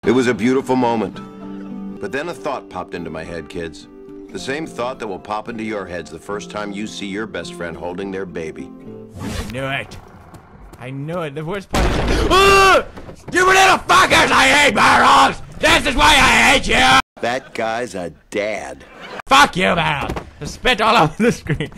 It was a beautiful moment. But then a thought popped into my head, kids. The same thought that will pop into your heads the first time you see your best friend holding their baby. I knew it. I knew it. The worst part is... You little fuckers! I hate barrels! This is why I hate you! That guy's a dad. Fuck you, barrel! Just spit all over the screen.